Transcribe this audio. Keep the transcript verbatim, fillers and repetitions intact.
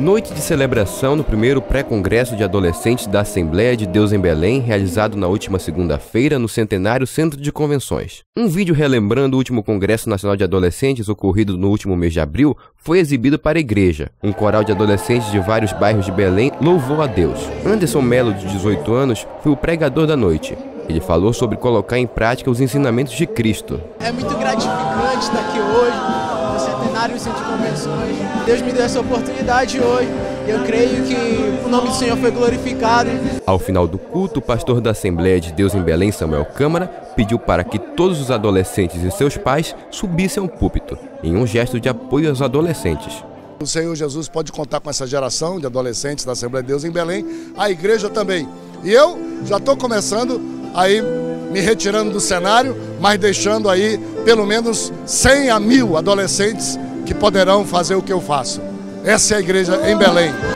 Noite de celebração no primeiro pré-congresso de adolescentes da Assembleia de Deus em Belém, realizado na última segunda-feira no Centenário Centro de Convenções. Um vídeo relembrando o último Congresso Nacional de Adolescentes ocorrido no último mês de abril foi exibido para a igreja. Um coral de adolescentes de vários bairros de Belém louvou a Deus. Anderson Melo, de dezoito anos, foi o pregador da noite. Ele falou sobre colocar em prática os ensinamentos de Cristo. É muito gratificante estar aqui hoje, no Centenário Centro de Convenções. Deus me deu essa oportunidade hoje. Eu creio que o nome do Senhor foi glorificado. Ao final do culto, o pastor da Assembleia de Deus em Belém, Samuel Câmara, pediu para que todos os adolescentes e seus pais subissem ao púlpito, em um gesto de apoio aos adolescentes. O Senhor Jesus pode contar com essa geração de adolescentes da Assembleia de Deus em Belém, a igreja também. E eu já estou começando aí me retirando do cenário, mas deixando aí pelo menos cem a mil adolescentes que poderão fazer o que eu faço. Essa é a igreja em Belém.